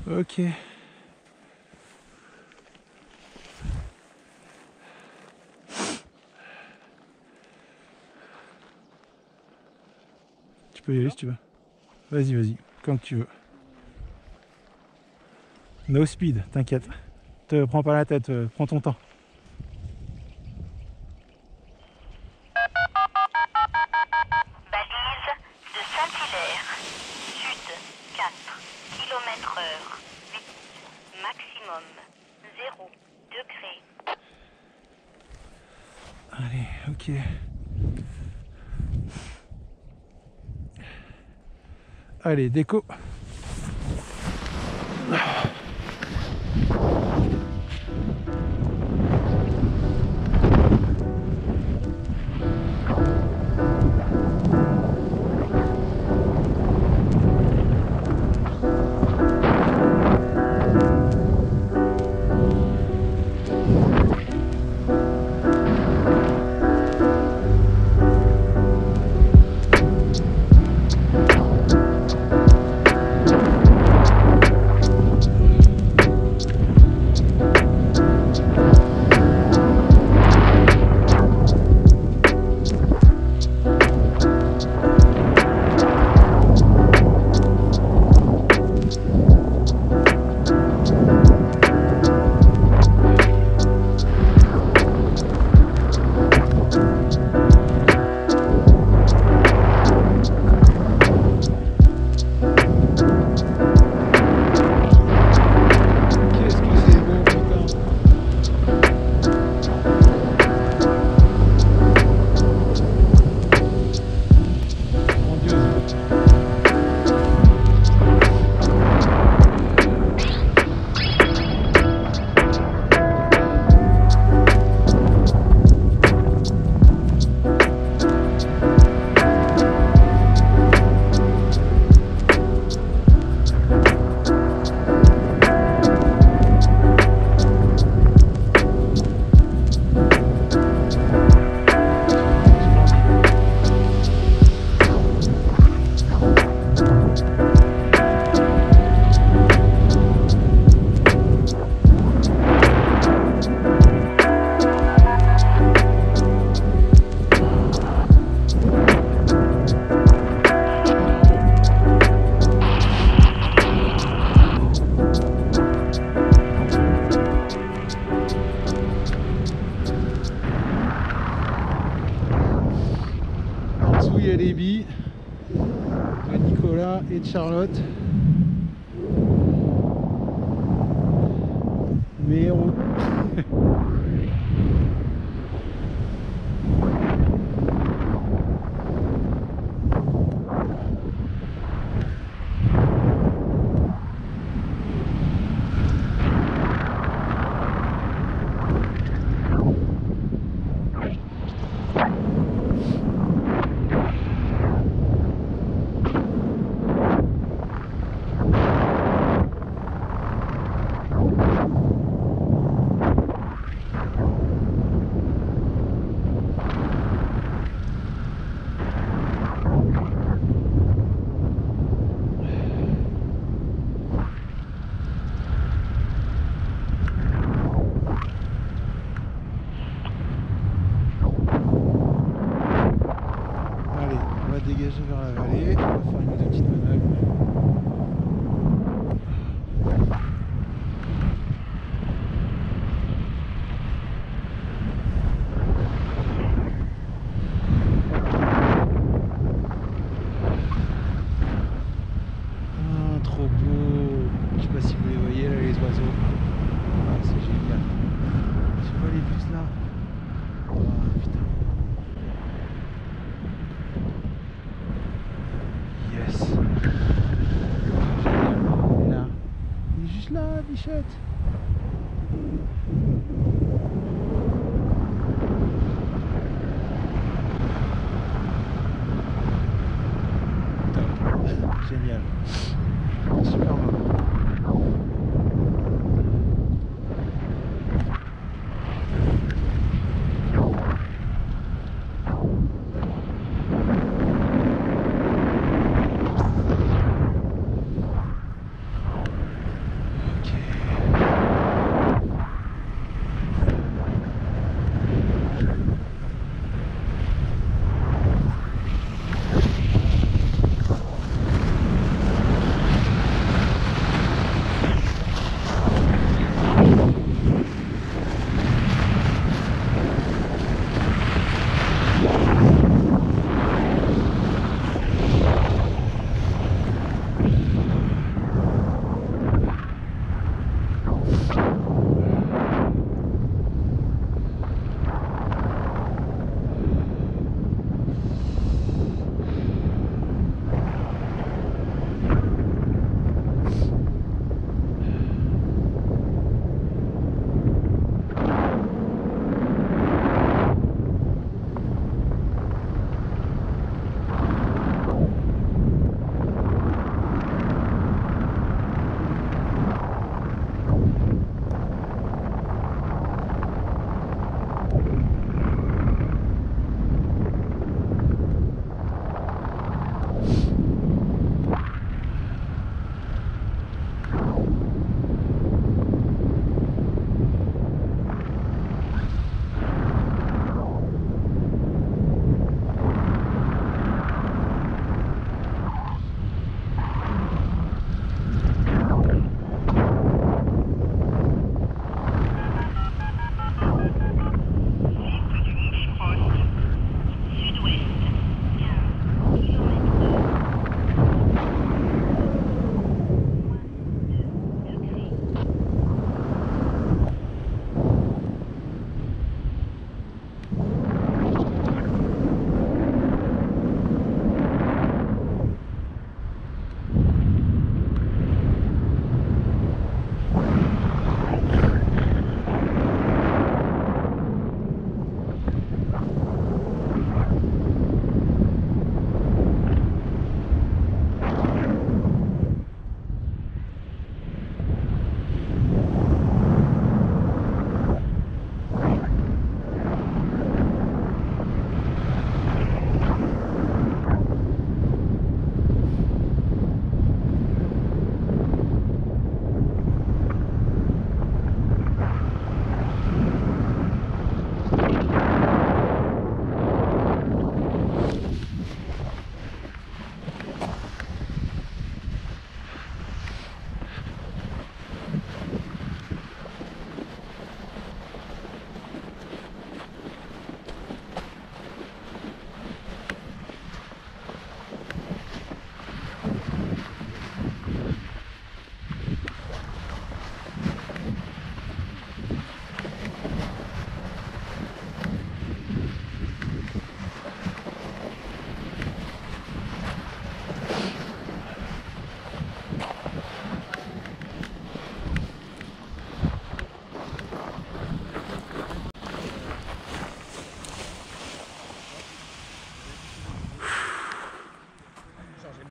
Ok. Tu peux y aller si tu veux. Vas-y, vas-y, comme tu veux. No speed, t'inquiète. Te prends pas la tête, prends ton temps. Balise de Saint-Hilaire. Sud 4 km/h. 8. Maximum 0 degré. Allez, ok. Allez, déco. Il y a les billes de Nicolas et de Charlotte. Mais on... dégager vers la vallée, on va faire une petite manœuvre. Ah, trop beau. Je sais pas si vous les voyez là, les oiseaux. Ah, c'est génial. Tu vois les bus là? Ah, putain. Yes. Génial. Là. Il est juste là, bichette. Top. Génial. Super beau.